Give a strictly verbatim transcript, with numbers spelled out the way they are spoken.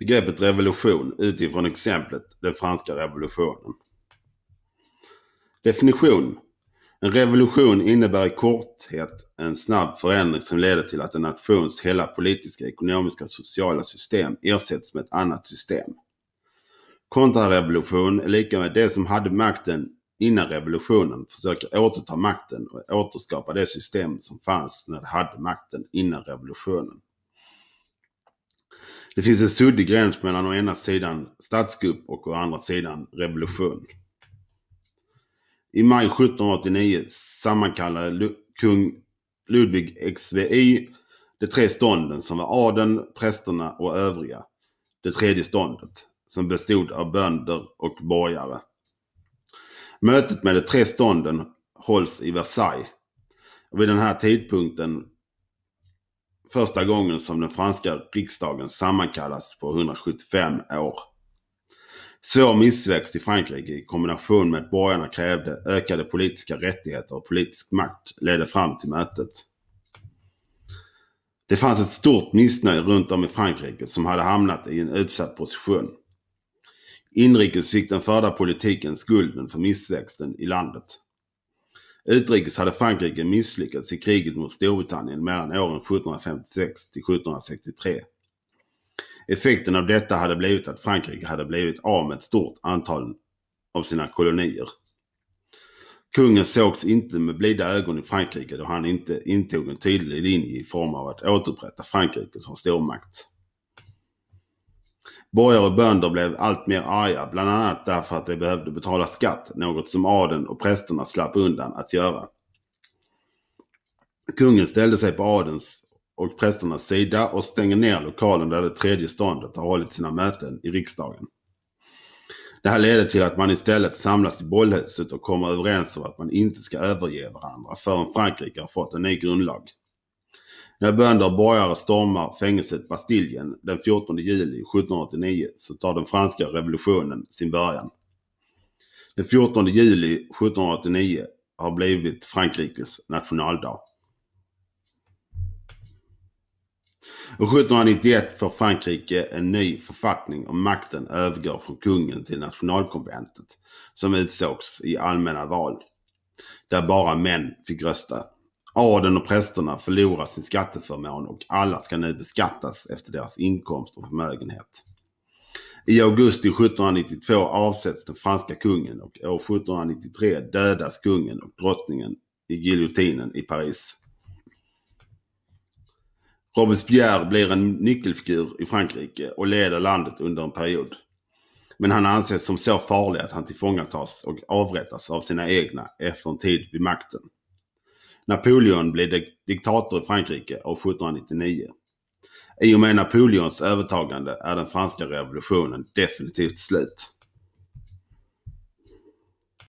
begreppet revolution utifrån exemplet den franska revolutionen. Definition. En revolution innebär i korthet en snabb förändring som leder till att en nations hela politiska, ekonomiska och sociala system ersätts med ett annat system. Kontrarevolution är lika med det som hade makten innan revolutionen försöker återta makten och återskapa det system som fanns när det hade makten innan revolutionen. Det finns en suddig gräns mellan å ena sidan statskupp och å andra sidan revolution. I maj sjuttonhundraåttionio sammankallade Lu- kung Ludvig den fjärde de tre stånden som var adeln, prästerna och övriga. Det tredje ståndet som bestod av bönder och borgare. Mötet med de tre stånden hålls i Versailles. Och vid den här tidpunkten första gången som den franska riksdagen sammankallas på hundrasjuttiofem år. Svår missväxt i Frankrike i kombination med att borgarna krävde ökade politiska rättigheter och politisk makt ledde fram till mötet. Det fanns ett stort missnöje runt om i Frankrike som hade hamnat i en utsatt position. Inrikes fick den förda politiken skulden för missväxten i landet. Utrikes hade Frankrike misslyckats i kriget mot Storbritannien mellan åren sjuttonhundrafemtiosex till sjuttonhundrasextiotre. Effekten av detta hade blivit att Frankrike hade blivit av med ett stort antal av sina kolonier. Kungen sågs inte med blida ögon i Frankrike då han inte intog en tydlig linje i form av att återupprätta Frankrike som stormakt. Borgare och bönder blev allt mer arga, bland annat därför att de behövde betala skatt, något som adeln och prästerna slapp undan att göra. Kungen ställde sig på adelns och prästernas sida och stänger ner lokalen där det tredje ståndet har hållit sina möten i riksdagen. Det här leder till att man istället samlas i bollhuset och kommer överens om att man inte ska överge varandra förrän Frankrike har fått en ny grundlag. När bönder och borgare stormar fängelset Bastiljen den fjortonde juli sjuttonhundraåttionio så tar den franska revolutionen sin början. Den fjortonde juli sjuttonhundraåttionio har blivit Frankrikes nationaldag. Och sjuttonhundranittioett får Frankrike en ny författning och makten övergår från kungen till nationalkonventet som utsågs i allmänna val, där bara män fick rösta. Adeln och prästerna förlorar sin skatteförmån och alla ska nu beskattas efter deras inkomst och förmögenhet. I augusti sjuttonhundranittiotvå avsätts den franska kungen och år sjuttonhundranittiotre dödas kungen och drottningen i giljotinen i Paris. Robespierre blir en nyckelfigur i Frankrike och leder landet under en period. Men han anses som så farlig att han tillfångatas och avrättas av sina egna efter en tid vid makten. Napoleon blir diktator i Frankrike år sjuttonhundranittionio. I och med Napoleons övertagande är den franska revolutionen definitivt slut.